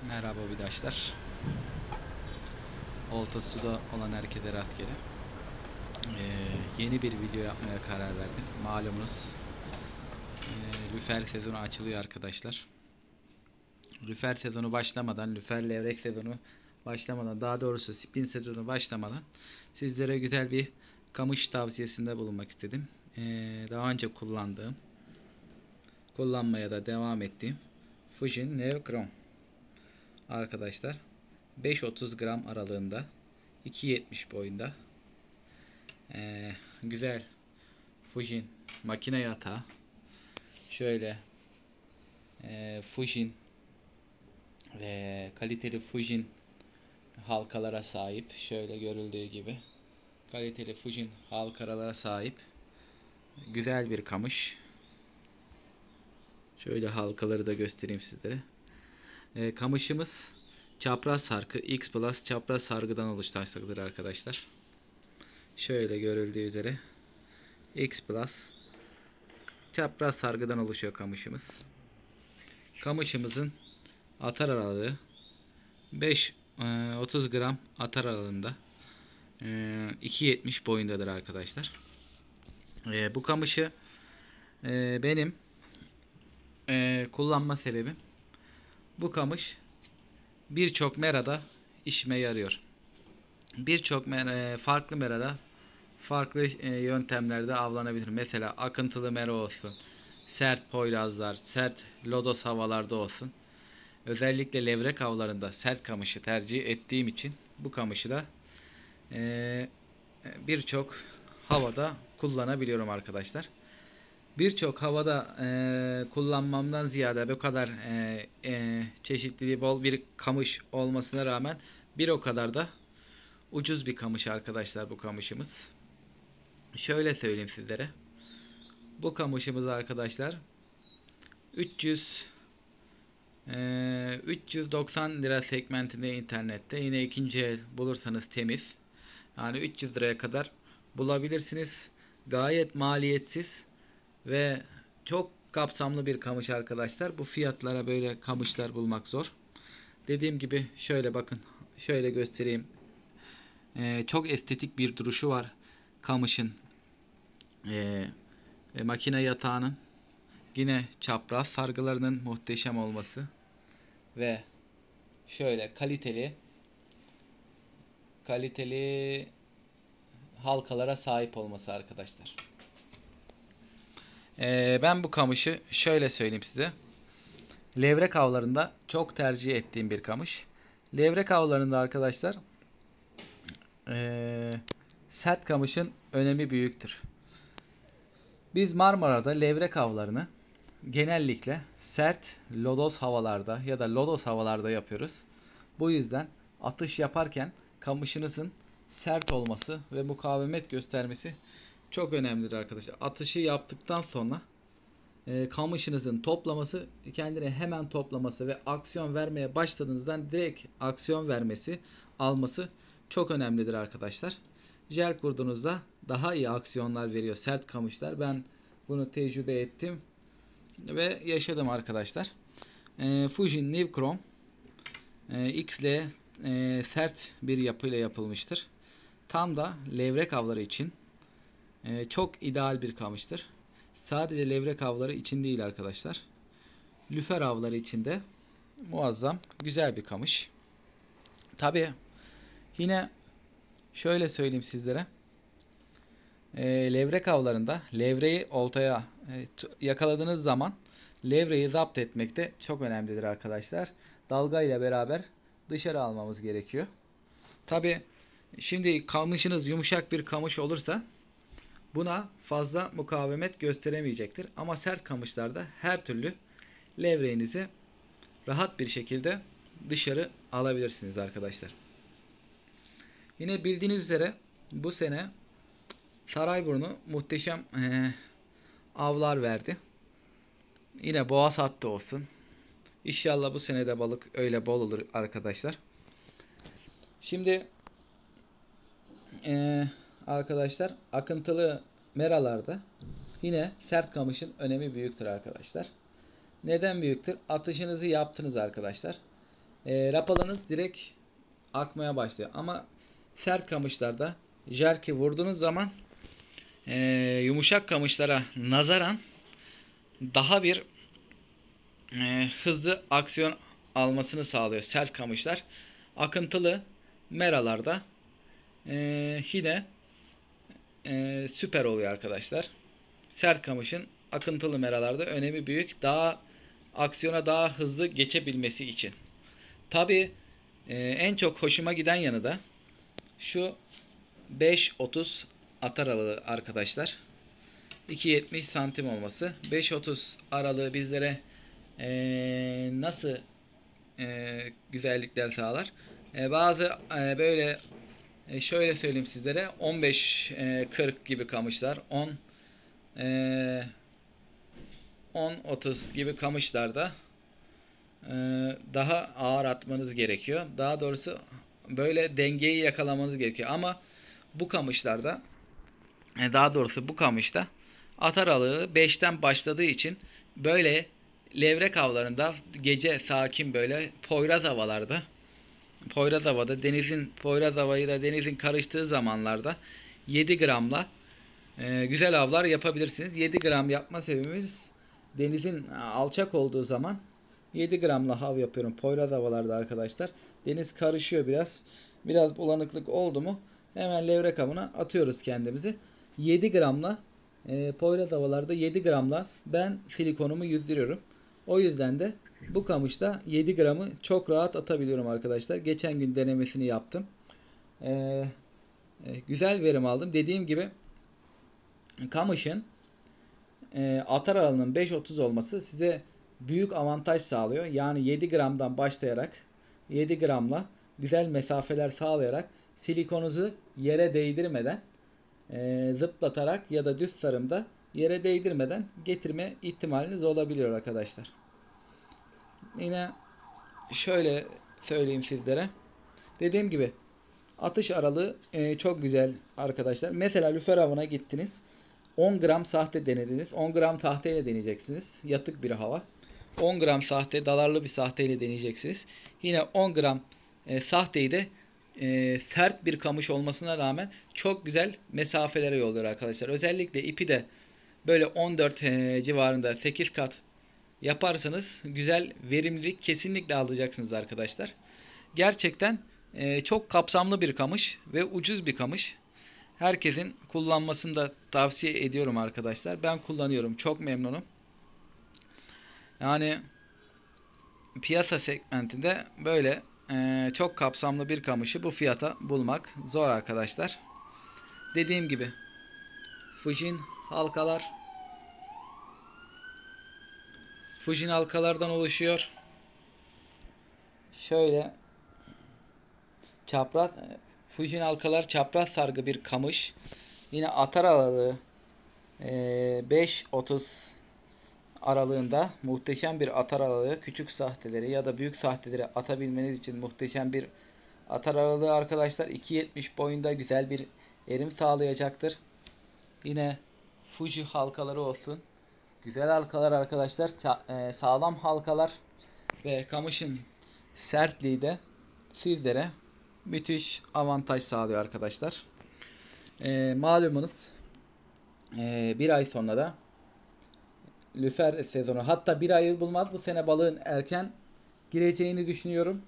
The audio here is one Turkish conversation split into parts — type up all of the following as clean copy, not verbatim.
Merhaba bidaşlar. Olta suda olan herkese rastgele. Yeni bir video yapmaya karar verdim. Malumunuz lüfer sezonu açılıyor arkadaşlar. Lüfer sezonu başlamadan, lüfer levrek sezonu başlamadan, daha doğrusu spin sezonu başlamadan sizlere güzel bir kamış tavsiyesinde bulunmak istedim. Daha önce kullanmaya da devam ettiğim Fujin Neo Chrome arkadaşlar. 5-30 gram aralığında, 2.70 boyunda, güzel Fujin makine yatağı, şöyle Fujin ve kaliteli Fujin halkalara sahip, şöyle görüldüğü gibi kaliteli Fujin halkalara sahip güzel bir kamış. Şöyle halkaları da göstereyim sizlere. Kamışımız çapraz sargı X Plus çapraz sargıdan oluşmaktadır arkadaşlar. Şöyle görüldüğü üzere X Plus çapraz sargıdan oluşuyor kamışımız. Kamışımızın atar aralığı 5-30 gram atar aralığında, 2.70 boyundadır arkadaşlar. Bu kamışı benim kullanma sebebim, bu kamış birçok merada işime yarıyor. Birçok farklı merada farklı yöntemlerde avlanabilir. Mesela akıntılı mera olsun, sert poyrazlar, sert lodos havalarda olsun. Özellikle levrek avlarında sert kamışı tercih ettiğim için bu kamışı da birçok havada kullanabiliyorum arkadaşlar. Birçok havada kullanmamdan ziyade bu kadar çeşitliliği bol bir kamış olmasına rağmen bir o kadar da ucuz bir kamış arkadaşlar bu kamışımız. Şöyle söyleyeyim sizlere. Bu kamışımız arkadaşlar 390 lira segmentinde internette. Yine ikinci el bulursanız temiz. Yani 300 liraya kadar bulabilirsiniz. Gayet maliyetsiz ve çok kapsamlı bir kamış arkadaşlar. Bu fiyatlara böyle kamışlar bulmak zor. Dediğim gibi şöyle bakın. Şöyle göstereyim. Çok estetik bir duruşu var kamışın. Makine yatağının yine çapraz sargılarının muhteşem olması ve şöyle kaliteli halkalara sahip olması arkadaşlar. Ben bu kamışı şöyle söyleyeyim size. Levrek avlarında çok tercih ettiğim bir kamış. Levrek avlarında arkadaşlar sert kamışın önemi büyüktür. Biz Marmara'da levrek avlarını genellikle sert lodos havalarda ya da lodos havalarda yapıyoruz. Bu yüzden atış yaparken kamışınızın sert olması ve mukavemet göstermesi çok önemlidir arkadaşlar. Atışı yaptıktan sonra kamışınızın toplaması, kendine hemen toplaması ve aksiyon vermeye başladığınızdan direkt aksiyon vermesi, alması çok önemlidir arkadaşlar. Jel kurduğunuzda daha iyi aksiyonlar veriyor sert kamışlar. Ben bunu tecrübe ettim ve yaşadım arkadaşlar. Fujin New Chrome XL sert bir yapıyla yapılmıştır. Tam da levrek avları için çok ideal bir kamıştır. Sadece levrek avları için değil arkadaşlar. Lüfer avları için de muazzam güzel bir kamış. Tabi yine şöyle söyleyeyim sizlere. Levrek avlarında levreyi oltaya yakaladığınız zaman levreyi zapt etmek de çok önemlidir arkadaşlar. Dalga ile beraber dışarı almamız gerekiyor. Tabi şimdi kamışınız yumuşak bir kamış olursa buna fazla mukavemet gösteremeyecektir. Ama sert kamışlarda her türlü levreğinizi rahat bir şekilde dışarı alabilirsiniz arkadaşlar. Yine bildiğiniz üzere bu sene Sarayburnu muhteşem avlar verdi. Yine boğaz hattı olsun. İnşallah bu sene de balık öyle bol olur arkadaşlar. Şimdi arkadaşlar akıntılı meralarda yine sert kamışın önemi büyüktür arkadaşlar. Neden büyüktür? Atışınızı yaptınız arkadaşlar. Rapalanız direkt akmaya başlıyor. Ama sert kamışlarda jerky vurduğunuz zaman yumuşak kamışlara nazaran daha bir hızlı aksiyon almasını sağlıyor sert kamışlar. Akıntılı meralarda yine süper oluyor arkadaşlar. Sert kamışın akıntılı meralarda önemi büyük. Daha aksiyona daha hızlı geçebilmesi için. Tabi en çok hoşuma giden yanı da şu 5.30 atar aralığı arkadaşlar. 2.70 santim olması. 5.30 aralığı bizlere nasıl güzellikler sağlar? Bazı böyle şöyle söyleyeyim sizlere 15-40 gibi kamışlar 10-30 gibi kamışlarda daha ağır atmanız gerekiyor. Daha doğrusu böyle dengeyi yakalamanız gerekiyor. Ama bu kamışlarda daha doğrusu bu kamışta at aralığı 5'ten başladığı için böyle levrek avlarında gece sakin böyle Poyraz havada denizin Poyraz havayla denizin karıştığı zamanlarda 7 gramla güzel avlar yapabilirsiniz. 7 gram yapma sebebimiz denizin alçak olduğu zaman 7 gramla hav yapıyorum Poyraz havalarda arkadaşlar. Deniz karışıyor biraz. Biraz bulanıklık oldu mu hemen levrek avına atıyoruz kendimizi. 7 gramla Poyraz havalarda 7 gramla ben silikonumu yüzdürüyorum. O yüzden de bu kamışta 7 gramı çok rahat atabiliyorum arkadaşlar. Geçen gün denemesini yaptım. Güzel verim aldım. Dediğim gibi kamışın atar aralığının 5.30 olması size büyük avantaj sağlıyor. Yani 7 gramdan başlayarak 7 gramla güzel mesafeler sağlayarak silikonunuzu yere değdirmeden zıplatarak ya da düz sarımda yere değdirmeden getirme ihtimaliniz olabiliyor arkadaşlar. Yine şöyle söyleyeyim sizlere. Dediğim gibi atış aralığı çok güzel arkadaşlar. Mesela lüfer avına gittiniz. 10 gram sahte denediniz. 10 gram sahteyle deneyeceksiniz. Yatık bir hava. 10 gram sahte, dalarlı bir sahteyle deneyeceksiniz. Yine 10 gram sahteyi de sert bir kamış olmasına rağmen çok güzel mesafelere yolluyor arkadaşlar. Özellikle ipi de böyle 14 civarında 8 kat yaparsanız güzel verimlilik kesinlikle alacaksınız arkadaşlar. Gerçekten çok kapsamlı bir kamış ve ucuz bir kamış. Herkesin kullanmasını da tavsiye ediyorum arkadaşlar. Ben kullanıyorum. Çok memnunum. Yani piyasa segmentinde böyle çok kapsamlı bir kamışı bu fiyata bulmak zor arkadaşlar. Dediğim gibi Fujin halkalardan oluşuyor. Şöyle çapraz Fujin halkalar çapraz sargı bir kamış. Yine atar aralığı 5.30 aralığında muhteşem bir atar aralığı. Küçük sahteleri ya da büyük sahteleri atabilmeniz için muhteşem bir atar aralığı arkadaşlar. 2.70 boyunda güzel bir erim sağlayacaktır. Yine Fuji halkaları olsun. Güzel halkalar arkadaşlar. Sağlam halkalar ve kamışın sertliği de sizlere müthiş avantaj sağlıyor arkadaşlar. Malumunuz bir ay sonra da lüfer sezonu, hatta bir ayı bulmaz bu sene balığın erken gireceğini düşünüyorum.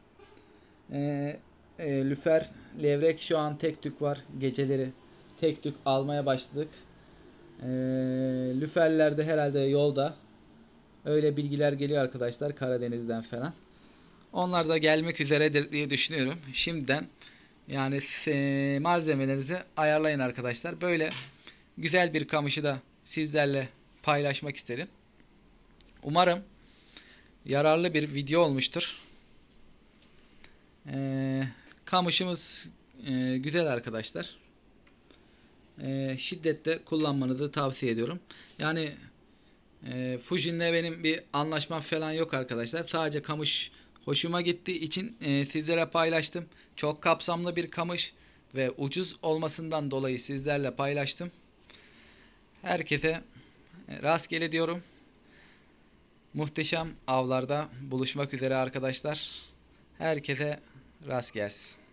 Lüfer, levrek şu an tek tük var. Geceleri tek tük almaya başladık. Lüferler de herhalde yolda. Öyle bilgiler geliyor arkadaşlar Karadeniz'den falan. Onlar da gelmek üzeredir diye düşünüyorum. Şimdiden yani malzemelerinizi ayarlayın arkadaşlar. Böyle güzel bir kamışı da sizlerle paylaşmak istedim. Umarım yararlı bir video olmuştur. Kamışımız güzel arkadaşlar. Şiddetle kullanmanızı tavsiye ediyorum. Yani Fujin'le benim bir anlaşmam falan yok arkadaşlar. Sadece kamış hoşuma gittiği için sizlere paylaştım. Çok kapsamlı bir kamış ve ucuz olmasından dolayı sizlerle paylaştım. Herkese rastgele diyorum. Muhteşem avlarda buluşmak üzere arkadaşlar. Herkese rast gelsin.